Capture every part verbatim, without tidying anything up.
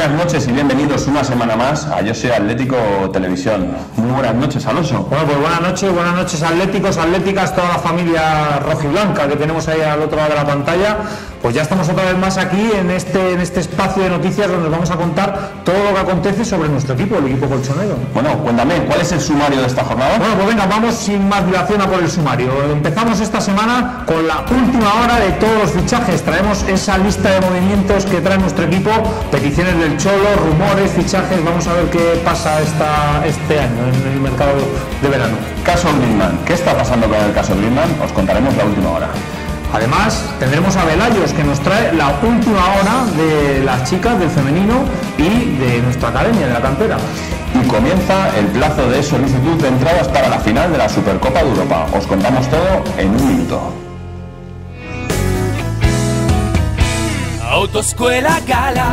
buenas noches y bienvenidos una semana más a Yo Soy Atlético Televisión. Muy buenas noches, Alonso. Bueno, pues buenas noches, buenas noches atléticos, atléticas, toda la familia rojiblanca que tenemos ahí al otro lado de la pantalla. Pues ya estamos otra vez más aquí en este, en este espacio de noticias donde os vamos a contar todo lo que acontece sobre nuestro equipo, el equipo colchonero. Bueno, cuéntame, ¿cuál es el sumario de esta jornada? Bueno, pues venga, vamos sin más dilación a por el sumario. Empezamos esta semana con la última hora de todos los fichajes. Traemos esa lista de movimientos que trae nuestro equipo, peticiones del Cholo, rumores, fichajes. Vamos a ver qué pasa esta, este año en el mercado de verano. Caso Griezmann. ¿Qué está pasando con el caso Griezmann? Os contaremos la última hora. Además, tendremos a Velayos, que nos trae la última hora de las chicas del femenino y de nuestra academia, de la cantera. Y comienza el plazo de solicitud de entradas para la final de la Supercopa de Europa. Os contamos todo en un minuto. Autoescuela Gala.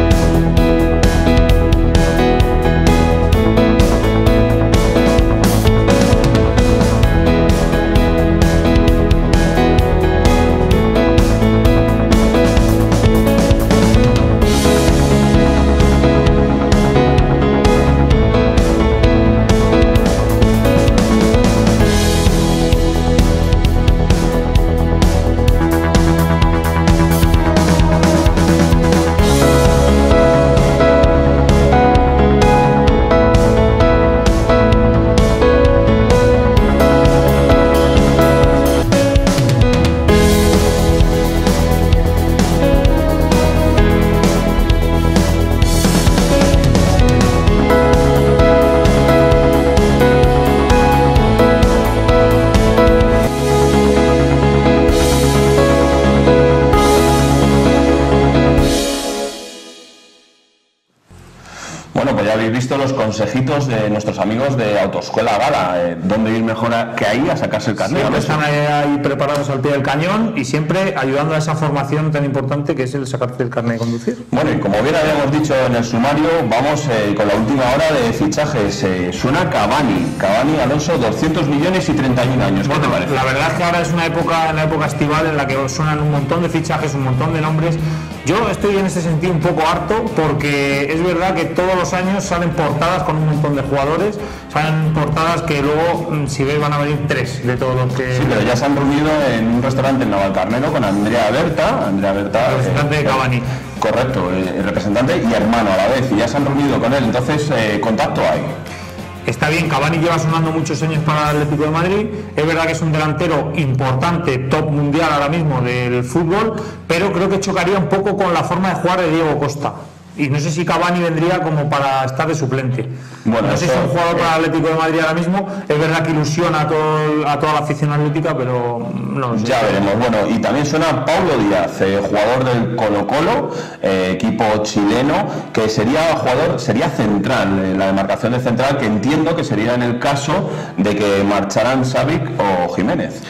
Visto los consejitos de nuestros amigos de Autoescuela Gala, eh, dónde ir mejor a, que ahí a sacarse el carnet. Siempre están ahí, ahí preparados al pie del cañón y siempre ayudando a esa formación tan importante que es el sacarte el carnet de conducir. Bueno, y como bien habíamos dicho en el sumario, vamos eh, con la última hora de fichajes. Eh, suena Cavani, Cavani, Alonso, doscientos millones y treinta y un años. ¿Qué Bueno, te parece? La verdad es que ahora es una época, la época estival en la que suenan un montón de fichajes, un montón de nombres. Yo estoy en ese sentido un poco harto porque es verdad que todos los años salen portadas con un montón de jugadores, salen portadas que luego, si veis, van a venir tres de todos los que... Sí, pero ya se han reunido en un restaurante en Navalcarnero con Andrea Berta, Andrea Berta, representante eh, de Cavani. Correcto, el representante y hermano a la vez, y ya se han reunido con él, entonces eh, contacto hay. Está bien, Cavani lleva sonando muchos años para el Atlético de Madrid, es verdad que es un delantero importante, top mundial ahora mismo del fútbol, pero creo que chocaría un poco con la forma de jugar de Diego Costa. Y no sé si Cavani vendría como para estar de suplente. Bueno, no sé si es un jugador para el Atlético de Madrid ahora mismo. Es verdad que ilusiona a, todo, a toda la afición atlética, pero no lo sé. Ya veremos. Bueno, y también suena Paulo Díaz, eh, jugador del Colo-Colo, eh, equipo chileno, que sería jugador, sería central, en la demarcación de central, que entiendo que sería en el caso de que marcharan Savic o Jiménez.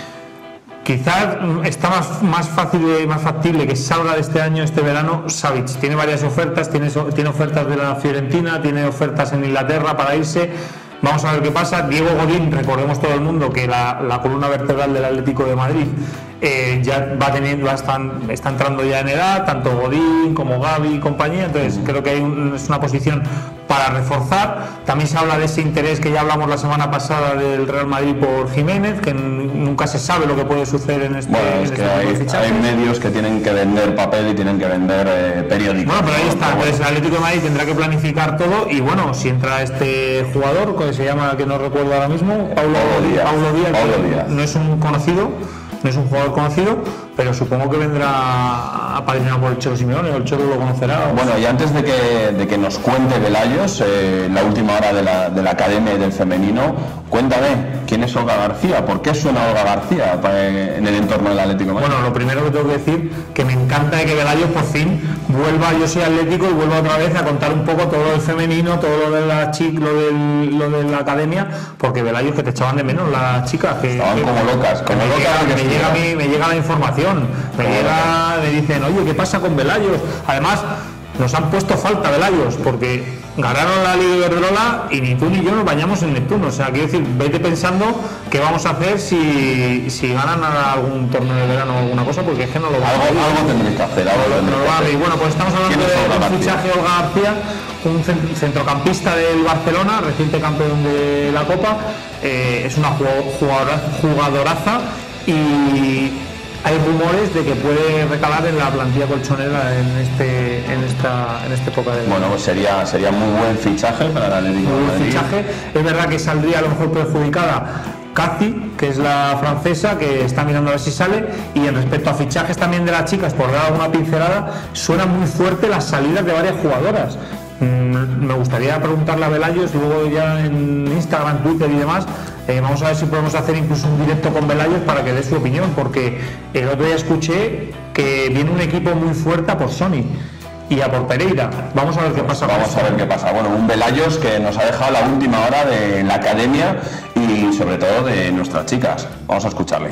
Quizás está más, más fácil y más factible que salga de este año, este verano, Savic. Tiene varias ofertas, tiene, tiene ofertas de la Fiorentina, tiene ofertas en Inglaterra para irse. Vamos a ver qué pasa. Diego Godín, recordemos todo el mundo que la, la columna vertebral del Atlético de Madrid eh, ya va teniendo, va están, está entrando ya en edad, tanto Godín como Gavi y compañía, entonces creo que hay un, es una posición para reforzar. También se habla de ese interés que ya hablamos la semana pasada del Real Madrid por Jiménez, que nunca se sabe lo que puede suceder en este, bueno, es en que este hay, hay medios que tienen que vender papel y tienen que vender eh, periódicos. Bueno, pero ahí está, entonces el Atlético de Madrid tendrá que planificar todo y bueno, si entra este jugador, que se llama, que no recuerdo ahora mismo, Paulo, Paulo Díaz, Paulo Díaz, Paulo Díaz. No es un conocido, no es un jugador conocido, pero supongo que vendrá apadrinado por el Cholo Simeone, o el Cholo lo conocerá. Bueno, y antes de que, de que nos cuente Velayos, eh, la última hora de la, de la Academia y del Femenino, cuéntame, ¿quién es Olga García? ¿Por qué suena Olga García en el entorno del Atlético de Madrid? Bueno, lo primero que tengo que decir, que me encanta de que Velayos por fin vuelva, yo soy Atlético, y vuelva otra vez a contar un poco todo lo del femenino, todo lo de la chic, lo, del, lo de la Academia, porque Velayos, que te echaban de menos las chicas, que estaban que, como locas, como me, locas llega, que me, llega a mí, me llega la información, me como llega, locas. me dicen, oye, ¿qué pasa con Velayos? Además, nos han puesto falta Velayos, porque ganaron la Liga Iberdrola y ni tú ni yo nos bañamos en Neptuno. O sea, quiero decir, vete pensando qué vamos a hacer si, si ganan algún torneo de verano o alguna cosa, porque es que no lo vamos a algo, algo tendréis que hacer, algo tendréis que hacer. Y bueno, pues estamos hablando de un fichaje Olga García, un centrocampista del Barcelona, reciente campeón de la Copa. Eh, es una jugadora, jugadoraza y hay rumores de que puede recalar en la plantilla colchonera en este en esta en esta época de bueno, pues sería sería muy buen fichaje para el Atlético de Madrid. Fichaje. Es verdad que saldría a lo mejor perjudicada Cathy, que es la francesa, que está mirando a ver si sale. Y en respecto a fichajes también de las chicas, por dar alguna pincelada, suena muy fuerte las salidas de varias jugadoras. Mm, me gustaría preguntarle a Velayos, luego ya en Instagram, Twitter y demás. Eh, vamos a ver si podemos hacer incluso un directo con Velayos para que dé su opinión, porque el otro día escuché que viene un equipo muy fuerte a por Sony y a por Pereira. Vamos a ver qué pasa. Vamos a ver qué pasa. Bueno, un Velayos que nos ha dejado la última hora de la academia y sobre todo de nuestras chicas. Vamos a escucharle.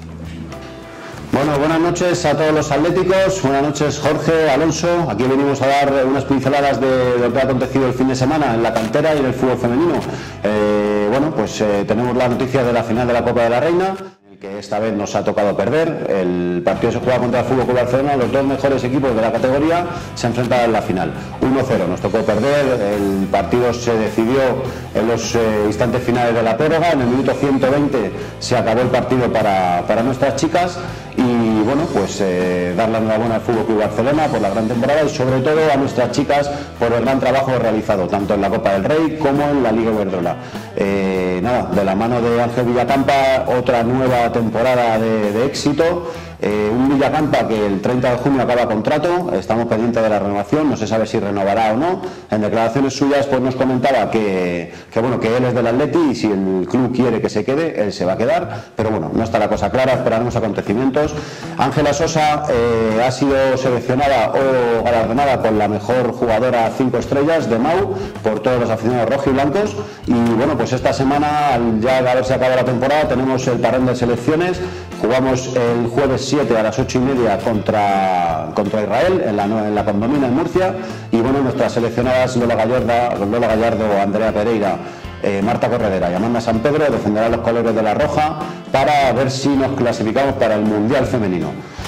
Bueno, buenas noches a todos los atléticos, buenas noches Jorge, Alonso. Aquí venimos a dar unas pinceladas de lo que ha acontecido el fin de semana en la cantera y en el fútbol femenino. Eh, bueno, pues eh, tenemos la noticia de la final de la Copa de la Reina, que esta vez nos ha tocado perder. El partido se juega contra el Fútbol Club Barcelona, los dos mejores equipos de la categoría se enfrentaban en la final. uno cero nos tocó perder, el partido se decidió en los eh, instantes finales de la prórroga, en el minuto ciento veinte se acabó el partido para, para nuestras chicas. Y bueno, pues eh, dar la enhorabuena al Fútbol Club Barcelona por la gran temporada y sobre todo a nuestras chicas por el gran trabajo realizado tanto en la Copa del Rey como en la Liga Iberdrola. Eh, nada, de la mano de Ángel Villacampa, otra nueva temporada de, de éxito. Eh, un Villacampa que el treinta de junio acaba contrato, estamos pendientes de la renovación, no se sabe si renovará o no. En declaraciones suyas pues nos comentaba que, que bueno, que él es del Atleti y si el club quiere que se quede, él se va a quedar, pero bueno, no está la cosa clara, esperaremos acontecimientos. Ángela Sosa eh, ha sido seleccionada o galardonada con la mejor jugadora cinco estrellas de Mau por todos los aficionados rojiblancos y bueno, pues esta semana, al ya haberse acabado la temporada, tenemos el parón de selecciones. Jugamos el jueves siete a las ocho y media contra, contra Israel en la, en la Condomina en Murcia y bueno, nuestras seleccionadas Lola Gallardo, Lola Gallardo, Andrea Pereira, eh, Marta Corredera y Amanda San Pedro defenderán los colores de la Roja para ver si nos clasificamos para el Mundial Femenino.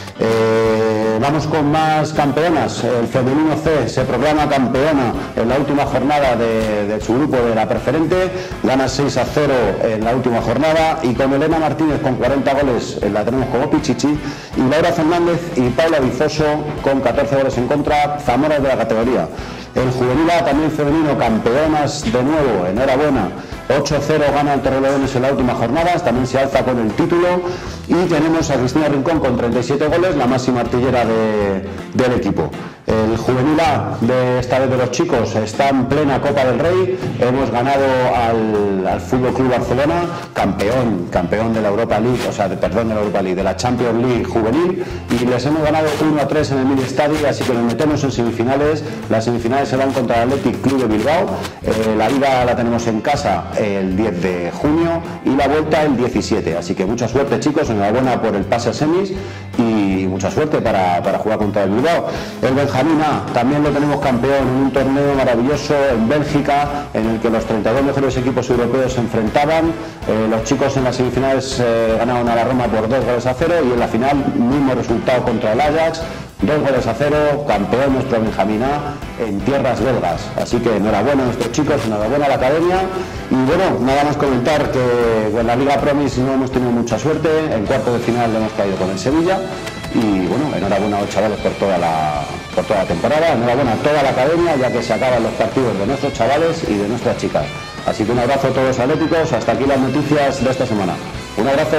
Eh, vamos con más campeonas. El femenino C se proclama campeona en la última jornada de, de su grupo de la preferente, gana seis a cero en la última jornada y con Elena Martínez con cuarenta goles la tenemos como Pichichi y Laura Fernández y Paula Bizoso con catorce goles en contra, Zamora de la categoría. El juvenil A también femenino, campeonas de nuevo, enhorabuena. ocho cero gana el Torrelodones en la última jornada, también se alza con el título y tenemos a Cristina Rincón con treinta y siete goles, la máxima artillera de, del equipo. El juvenil A de esta vez de los chicos está en plena Copa del Rey, hemos ganado al, al Fútbol Club Barcelona, campeón, campeón de la Europa League, o sea, de, perdón, de la Europa League, de la Champions League juvenil y les hemos ganado uno a tres en el Mini Estadio, así que nos metemos en semifinales. Las semifinales serán contra el Athletic Club de Bilbao, eh, la ida la tenemos en casa el diez de junio y la vuelta el diecisiete, así que mucha suerte chicos, enhorabuena por el pase a semis y mucha suerte para, para jugar contra el Bilbao. El Benjamín A también lo tenemos campeón en un torneo maravilloso en Bélgica en el que los treinta y dos mejores equipos europeos se enfrentaban. Eh, los chicos en las semifinales eh, ganaron a la Roma por dos goles a cero y en la final mismo resultado contra el Ajax, dos goles a cero, campeón nuestro Benjamín A en tierras belgas. Así que enhorabuena a nuestros chicos, enhorabuena a la academia y bueno, nada más comentar que en la Liga Promis no hemos tenido mucha suerte, en cuarto de final le hemos caído con el Sevilla y bueno, enhorabuena a los chavales por toda la, por toda la temporada, enhorabuena a toda la academia ya que se acaban los partidos de nuestros chavales y de nuestras chicas. Así que un abrazo a todos los atléticos, hasta aquí las noticias de esta semana. Un abrazo.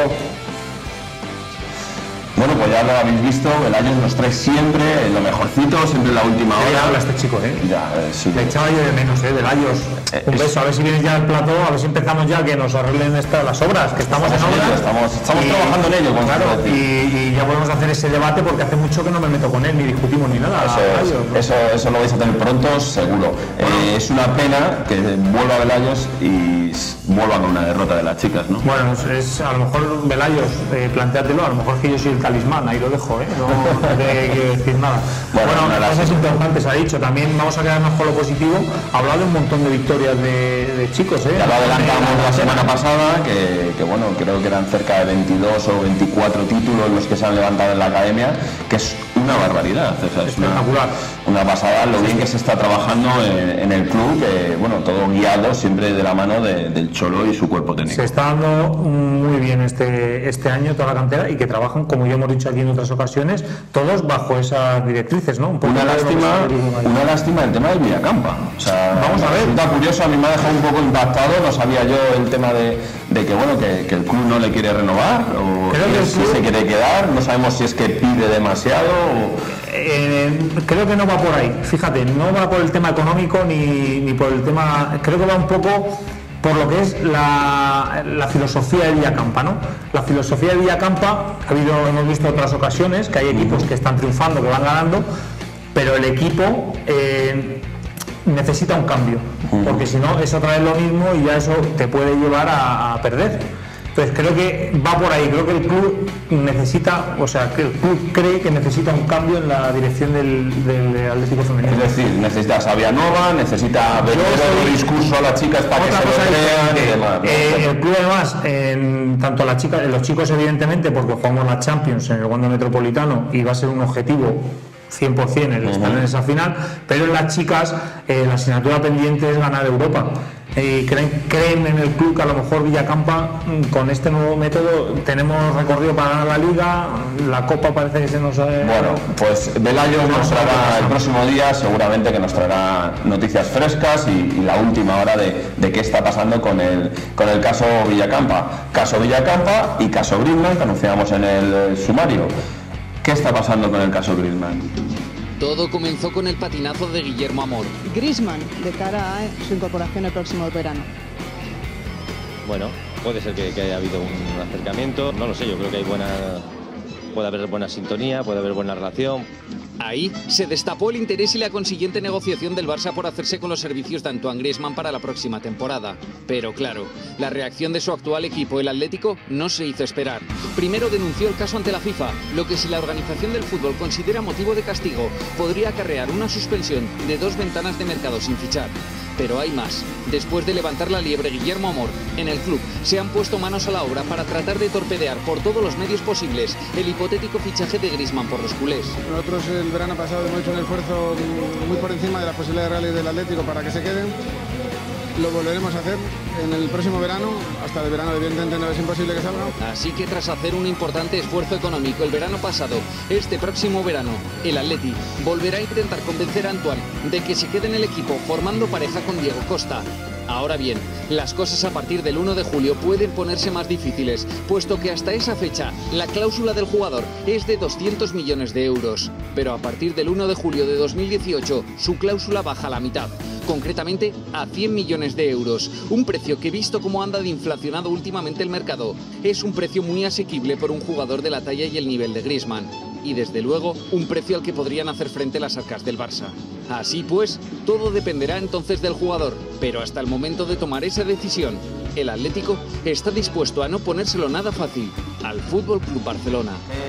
Bueno, pues ya lo habéis visto, Velayos nos trae siempre lo mejorcito, siempre en la última hora. Ya habla este chico, ¿eh? Ya, eh, sí. Le echaba yo de menos, ¿eh? Velayos. Un beso, a ver si vienes ya al plató, a ver si empezamos ya que nos arreglen estas las obras, que estamos, estamos en obras. Estamos, estamos y, trabajando en ello, claro, y, y ya podemos hacer ese debate porque hace mucho que no me meto con él, ni discutimos ni nada. Eso, es, Velayos, ¿no? eso, eso lo vais a tener pronto, seguro. Bueno, eh, es una pena que vuelva Velayos y vuelva con una derrota de las chicas, ¿no? Bueno, es, es a lo mejor Velayos, eh, plantéatelo, a lo mejor que yo soy el talismán, ahí lo dejo, ¿eh? No, no te quiero decir nada. Bueno, bueno cosas importantes ha dicho, también vamos a quedarnos con lo positivo. Ha hablado de un montón de victorias de, de chicos, ¿eh? Ya lo adelantamos la semana pasada, que, que bueno, creo que eran cerca de veintidós o veinticuatro títulos los que se han levantado en la academia, que es una barbaridad, o sea, es una, una pasada lo bien que se está trabajando en, en el club, que bueno, todo guiado siempre de la mano de, del Cholo y su cuerpo técnico. Se está dando muy bien este, este año toda la cantera y que trabajan, como ya hemos dicho aquí en otras ocasiones, todos bajo esas directrices, ¿no? Un poco una lástima, una lástima el tema del Villacampa. O sea, vamos a ver. Resulta curioso, a mí me ha dejado un poco impactado, no sabía yo el tema de, de que bueno, que, que el club no le quiere renovar o creo que si club... se quiere quedar, no sabemos si es que pide demasiado o... Eh, creo que no va por ahí, fíjate, no va por el tema económico ni, ni por el tema, creo que va un poco por lo que es la, la filosofía de Villacampa, ¿no? La filosofía de Villacampa, ha habido, hemos visto otras ocasiones que hay equipos que están triunfando, que van ganando, pero el equipo eh, necesita un cambio, porque si no es otra vez lo mismo y ya eso te puede llevar a, a perder. Entonces creo que va por ahí, creo que el club necesita, o sea, que el club cree que necesita un cambio en la dirección del, del Atlético Femenino. Es decir, necesita sabia nueva, necesita vender otro discurso a las chicas para que se lo crean y demás. Eh, el club además, en, tanto a las chicas, los chicos evidentemente, porque jugamos la Champions en el Wanda Metropolitano y va a ser un objetivo cien por cien el estar uh-huh. en esa final, pero en las chicas eh, la asignatura pendiente es ganar Europa. Eh, creen, creen en el club que a lo mejor Villacampa con este nuevo método tenemos recorrido para ganar la Liga, la Copa parece que se nos ha... Bueno, pues Velayos nos traerá el próximo día, seguramente que nos traerá noticias frescas y, y la última hora de, de qué está pasando con el, con el caso Villacampa. Caso Villacampa y caso Griezmann, que anunciamos en el sumario. ¿Qué está pasando con el caso Griezmann? Todo comenzó con el patinazo de Guillermo Amor. Griezmann, de cara a su incorporación el próximo verano. Bueno, puede ser que, que haya habido un acercamiento, no lo sé, yo creo que hay buena, puede haber buena sintonía, puede haber buena relación. Ahí se destapó el interés y la consiguiente negociación del Barça por hacerse con los servicios de Antoine Griezmann para la próxima temporada. Pero claro, la reacción de su actual equipo, el Atlético, no se hizo esperar. Primero denunció el caso ante la FIFA, lo que si la organización del fútbol considera motivo de castigo, podría acarrear una suspensión de dos ventanas de mercado sin fichar. Pero hay más. Después de levantar la liebre Guillermo Amor, en el club se han puesto manos a la obra para tratar de torpedear por todos los medios posibles el hipotético fichaje de Griezmann por los culés. Nosotros el verano pasado hemos hecho un esfuerzo muy por encima de las posibilidades reales del Atlético para que se queden. Lo volveremos a hacer en el próximo verano, hasta el verano evidentemente no es imposible que salga. Así que tras hacer un importante esfuerzo económico el verano pasado, este próximo verano, el Atleti volverá a intentar convencer a Antoine de que se quede en el equipo formando pareja con Diego Costa. Ahora bien, las cosas a partir del uno de julio pueden ponerse más difíciles, puesto que hasta esa fecha la cláusula del jugador es de doscientos millones de euros. Pero a partir del uno de julio de dos mil dieciocho, su cláusula baja a la mitad, concretamente a cien millones de euros, un precio que visto como anda de inflacionado últimamente el mercado, es un precio muy asequible por un jugador de la talla y el nivel de Griezmann. Y desde luego, un precio al que podrían hacer frente las arcas del Barça. Así pues, todo dependerá entonces del jugador, pero hasta el momento de tomar esa decisión, el Atlético está dispuesto a no ponérselo nada fácil al Fútbol Club Barcelona.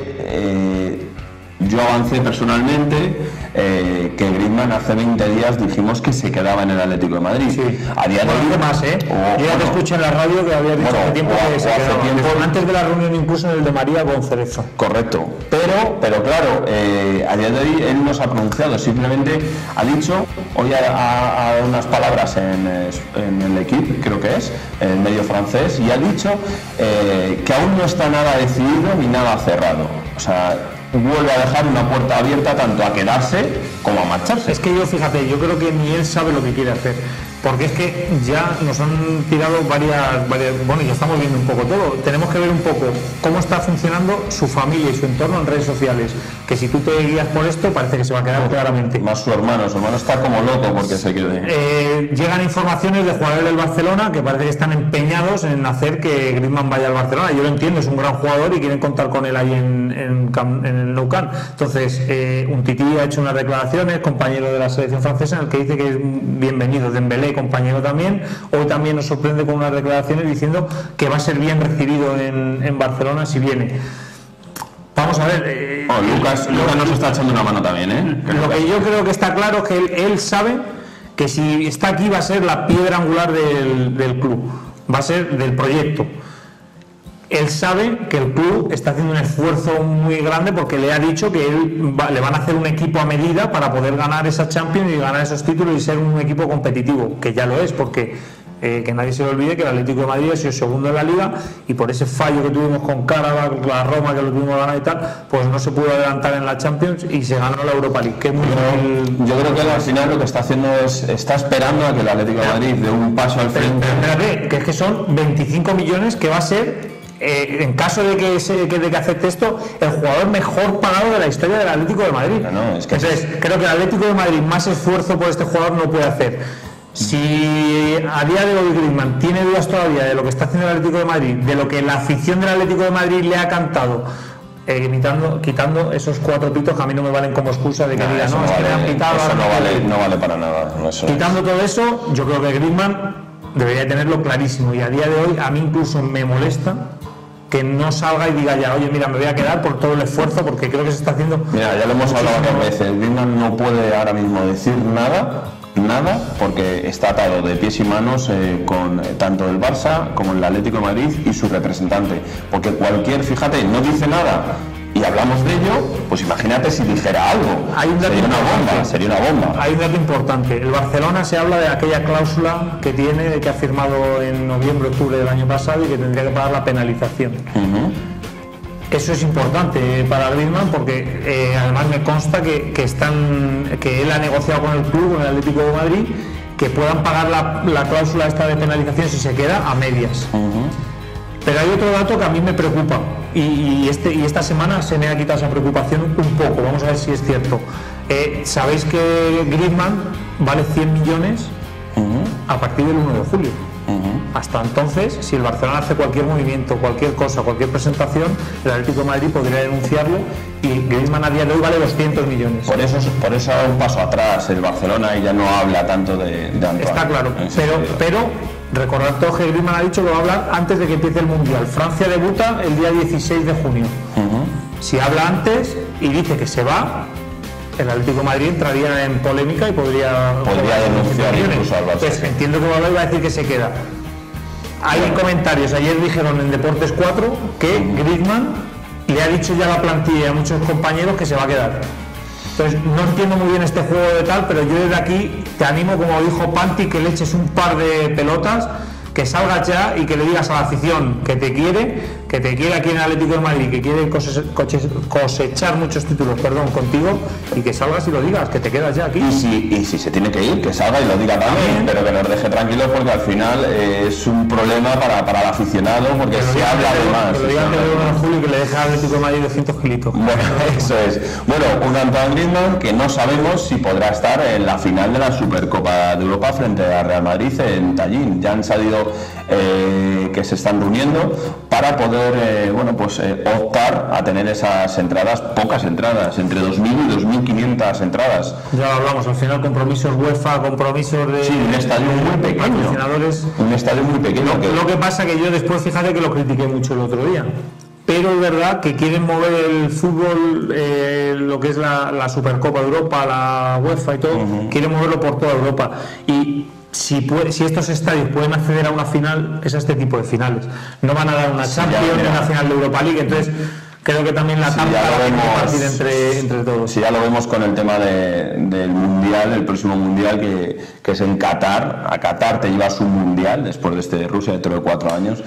Eh... Yo avancé personalmente eh, que Griezmann hace veinte días dijimos que se quedaba en el Atlético de Madrid. Sí. A día de hoy bueno, más, ¿eh? O, Yo ya bueno, te escuché en la radio que había dicho bueno, hace tiempo o, que se hace quedaba. Tiempo, antes de la reunión incluso en el de María González. Correcto. Pero, pero claro, eh, a día de hoy él no se ha pronunciado, simplemente ha dicho, hoy ha, ha, ha dado unas palabras en, en el equipo, creo que es, en el medio francés, y ha dicho eh, que aún no está nada decidido ni nada cerrado. O sea, vuelve a dejar una puerta abierta tanto a quedarse como a marcharse. Es que yo, fíjate, yo creo que ni él sabe lo que quiere hacer, porque es que ya nos han tirado varias, varias, bueno, ya estamos viendo un poco todo. Tenemos que ver un poco cómo está funcionando su familia y su entorno en redes sociales, que si tú te guías por esto parece que se va a quedar no, claramente. Más su hermano, su hermano está como loco porque se quiere. Eh, llegan informaciones de jugadores del Barcelona que parece que están empeñados en hacer que Griezmann vaya al Barcelona. Yo lo entiendo, es un gran jugador y quieren contar con él ahí en, en, en el Nou Camp. Entonces, eh, un Tití ha hecho unas declaraciones, compañero de la selección francesa, en el que dice que es bienvenido. Dembélé, compañero también, hoy también nos sorprende con unas declaraciones diciendo que va a ser bien recibido en, en Barcelona si viene. Vamos a ver. Eh, oh, Lucas, Lucas nos está echando una mano también, ¿eh? Que lo que yo creo que está claro es que él, él sabe que si está aquí va a ser la piedra angular del, del club, va a ser del proyecto. Él sabe que el club está haciendo un esfuerzo muy grande porque le ha dicho que él va, le van a hacer un equipo a medida para poder ganar esa Champions y ganar esos títulos y ser un equipo competitivo, que ya lo es, porque eh, que nadie se le olvide que el Atlético de Madrid ha sido segundo en la Liga y por ese fallo que tuvimos con Karabakh, la Roma que lo tuvimos ganar y tal, pues no se pudo adelantar en la Champions y se ganó la Europa League. Que es muy yo, yo creo que él al final lo que está haciendo es está esperando a que el Atlético de Madrid dé un paso al frente. Pero, pero espérate, que es que son veinticinco millones que va a ser. Eh, en caso de que, se, que, de que acepte esto, el jugador mejor pagado de la historia del Atlético de Madrid. No, no, es que Entonces, es... creo que el Atlético de Madrid más esfuerzo por este jugador no puede hacer. Si a día de hoy Griezmann tiene dudas todavía de lo que está haciendo el Atlético de Madrid, de lo que la afición del Atlético de Madrid le ha cantado, eh, quitando, quitando esos cuatro pitos que a mí no me valen como excusa de que no, diga, no, no, es vale, que le han pitado. Eso no vale, no vale para nada. Eso quitando es. todo eso, yo creo que Griezmann debería tenerlo clarísimo y a día de hoy a mí incluso me molesta que no salga y diga ya, oye, mira, me voy a quedar por todo el esfuerzo porque creo que se está haciendo. Mira, ya lo hemos hablado varias veces. Griezmann no puede ahora mismo decir nada, nada, porque está atado de pies y manos eh, con eh, tanto el Barça como el Atlético de Madrid y su representante. Porque cualquier, fíjate, no dice nada y hablamos de ello, pues imagínate si dijera algo. Hay un dato sería una bomba, sería una bomba. Hay un dato importante. El Barcelona se habla de aquella cláusula que tiene, de que ha firmado en noviembre, octubre del año pasado y que tendría que pagar la penalización. Uh-huh. Eso es importante para Griezmann porque eh, además me consta que, que, están, que él ha negociado con el club, con el Atlético de Madrid, que puedan pagar la, la cláusula esta de penalización si se queda a medias. Uh-huh. Pero hay otro dato que a mí me preocupa y, y, este, y esta semana se me ha quitado esa preocupación un poco, vamos a ver si es cierto. Eh, ¿Sabéis que Griezmann vale cien millones uh-huh. a partir del uno de julio? Uh-huh. Hasta entonces, si el Barcelona hace cualquier movimiento, cualquier cosa, cualquier presentación, el Atlético de Madrid podría denunciarlo y Griezmann a día de hoy vale doscientos millones. Por eso, por eso da un paso atrás el Barcelona y ya no habla tanto de, de Antoine. Está claro, pero, pero recordad todo que Griezmann ha dicho que va a hablar antes de que empiece el Mundial. Francia debuta el día dieciséis de junio. Uh-huh. Si habla antes y dice que se va, el Atlético de Madrid entraría en polémica y podría, podría denunciar incluso al Barça. Pues entiendo que va a decir que se queda. Hay bueno. comentarios, ayer dijeron en Deportes cuatro que uh-huh. Griezmann le ha dicho ya a la plantilla y a muchos compañeros que se va a quedar. Entonces no entiendo muy bien este juego de tal, pero yo desde aquí te animo, como dijo Panti, que le eches un par de pelotas, que salgas ya y que le digas a la afición que te quiere, que te quiere aquí en el Atlético de Madrid, que quiere cosechar muchos títulos, perdón, contigo, y que salgas y lo digas, que te quedas ya aquí. Y si, y si se tiene que ir, que salga y lo diga también, pero que nos deje tranquilos porque al final eh, es un problema para, para el aficionado porque se habla de más. Que lo diga en julio y que le deje al Atlético de Madrid doscientos kilitos. Bueno, eso es. Bueno, un Antoine Griezmann que no sabemos si podrá estar en la final de la Supercopa de Europa frente a Real Madrid en Tallinn. Ya han salido eh, que se están reuniendo para poder eh, bueno, pues, eh, optar a tener esas entradas, pocas entradas, entre dos mil y dos mil quinientas entradas. Ya lo hablamos, al final compromisos UEFA, compromisos de... Sí, un estadio muy pequeño. Un estadio muy pequeño. Lo que, lo que pasa que yo después, fíjate que lo critiqué mucho el otro día. Pero es verdad que quieren mover el fútbol, eh, lo que es la, la Supercopa de Europa, la UEFA y todo, uh-huh. quieren moverlo por toda Europa. Y si, puede, si estos estadios pueden acceder a una final, es a este tipo de finales. No van a dar una sí, Champions ni una final de Europa League, entonces creo que también la sí, tabla va a partir entre, entre todos. Sí, ya lo vemos con el tema de, del Mundial, el próximo Mundial que, que es en Qatar. A Qatar te llevas un Mundial después de este de Rusia dentro de cuatro años.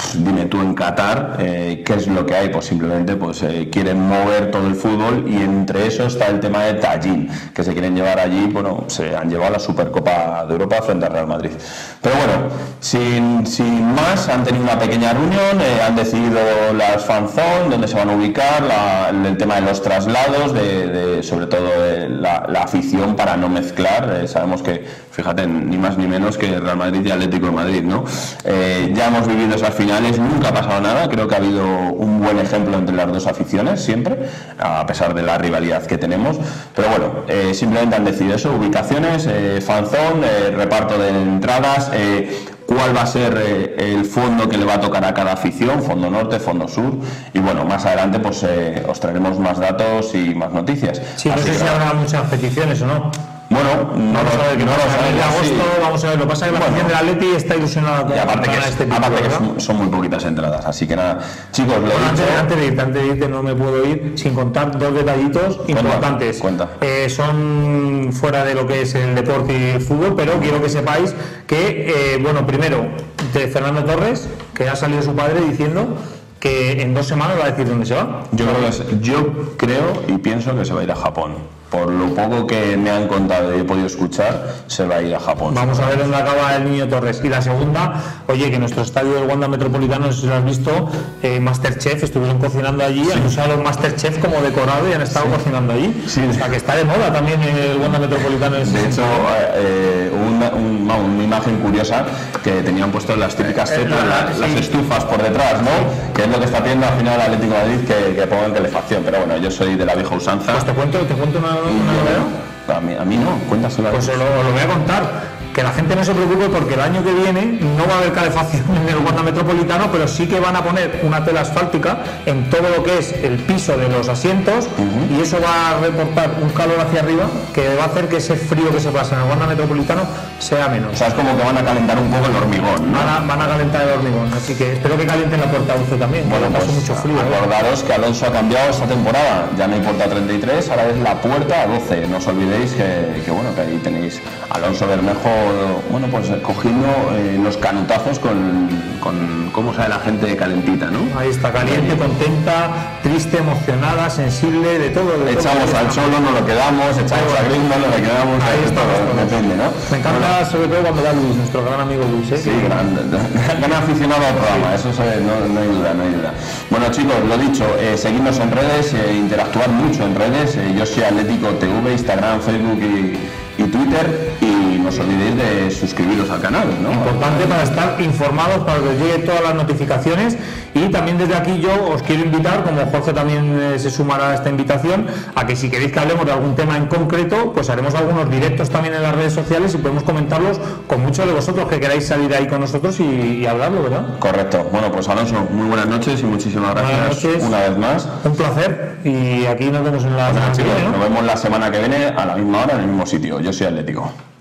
dime tú en Qatar, eh, ¿qué es lo que hay? Pues simplemente pues eh, quieren mover todo el fútbol, y entre eso está el tema de Tallin, que se quieren llevar allí. Bueno, se han llevado la Supercopa de Europa frente al Real Madrid. Pero bueno, sin, sin más, han tenido una pequeña reunión, eh, han decidido las fanzone, dónde se van a ubicar, la, el tema de los traslados, de, de, sobre todo de la, la afición, para no mezclar. Eh, sabemos que, fíjate, ni más ni menos que Real Madrid y Atlético de Madrid, ¿no? Eh, ya hemos vivido esas finales, nunca ha pasado nada. Creo que ha habido un buen ejemplo entre las dos aficiones siempre, a pesar de la rivalidad que tenemos. Pero bueno, eh, simplemente han decidido eso: ubicaciones, eh, fanzone, eh, reparto de entradas, eh, cuál va a ser eh, el fondo que le va a tocar a cada afición, fondo norte, fondo sur, y bueno, más adelante pues eh, os traeremos más datos y más noticias. Sí, no Así sé que, si habrá muchas peticiones o no. Bueno, no Vamos a ver que no no, lo a ver, de sabemos, agosto, sí. vamos a ver. Lo que pasa es que la Bueno. afición del Atleti está ilusionada con Y aparte que, ganar es- este título, aparte que ¿verdad? son, son muy poquitas entradas, así que nada, chicos, lo Bueno, he antes, dicho. antes de irte, antes de irte, no me puedo ir sin contar dos detallitos importantes. cuenta. Eh, son fuera de lo que es el deporte y el fútbol, pero quiero que sepáis que, eh, bueno, primero, de Fernando Torres, que ha salido su padre diciendo que en dos semanas va a decir dónde se va. Yo creo, que es- yo creo y pienso que se va a ir a Japón. Por lo poco que me han contado y he podido escuchar, se va a ir a Japón. Vamos a ver dónde acaba el niño Torres. Y la segunda, oye, que nuestro estadio del Wanda Metropolitano, no sé si lo has visto, eh, Masterchef, estuvieron cocinando allí, han usado los Masterchef como decorado y han estado cocinando allí. Sí. O sea, que está de moda también el Wanda Metropolitano. En ese De hecho, sentido. eh, una, un- vamos, una imagen curiosa, que tenían puesto las típicas Eh, tetas, la- la- sí. las estufas por detrás, ¿no? Que es lo que está haciendo al final el Atlético de Madrid, que, que pongan calefacción. Pero bueno, yo soy de la vieja usanza. Pues te cuento, te cuento una, una novedad. A mí, a mí no, cuéntaselo. a Pues ti. os lo, os lo voy a contar. Que la gente no se preocupe, porque el año que viene no va a haber calefacción en el Wanda Metropolitano, pero sí que van a poner una tela asfáltica en todo lo que es el piso de los asientos, y eso va a reportar un calor hacia arriba que va a hacer que ese frío que se pasa en el Wanda Metropolitano sea menos. O sea, es como que van a calentar un poco el hormigón, ¿no? Van a, van a calentar el hormigón, así que espero que calienten la puerta dulce también. Bueno, que pues hace mucho frío. ¿eh? acordaros que Alonso ha cambiado esta temporada. Ya no hay puerta treinta y tres, ahora es la puerta a doce. No os olvidéis que, que bueno, que ahí tenéis Alonso Bermejo, bueno, pues cogiendo eh, los canutazos con, con cómo sabe la gente calentita, ¿no? Ahí está, caliente, contenta, triste, emocionada, sensible, de todo. De Echamos todo. al solo, nos lo quedamos, echamos a Griezmann, nos lo quedamos, Ahí de estamos todo, todos. depende, ¿no? Me encanta sobre todo cuando va Luis, nuestro gran amigo Luis, ¿eh? Sí, gran, gran aficionado al programa, eso se- no, no hay duda, no hay duda. Bueno, chicos, lo dicho, eh, seguidnos en redes, eh, interactuar mucho en redes. eh, yo soy Atlético T V, Instagram, Facebook y, y Twitter, y no os olvidéis de suscribiros al canal, ¿no? Importante para estar informados, para que os lleguen todas las notificaciones. Y también desde aquí yo os quiero invitar, como Jorge también eh, se sumará a esta invitación, a que si queréis que hablemos de algún tema en concreto, pues haremos algunos directos también en las redes sociales y podemos comentarlos con muchos de vosotros que queráis salir ahí con nosotros y, y hablarlo, ¿verdad? Correcto. Bueno, pues Alonso, muy buenas noches y muchísimas gracias Buenas noches. una vez más. Un placer, y aquí nos vemos en la Bueno, semana que chicos, viene, ¿no? nos vemos la semana que viene a la misma hora en el mismo sitio. Yo soy Atlético.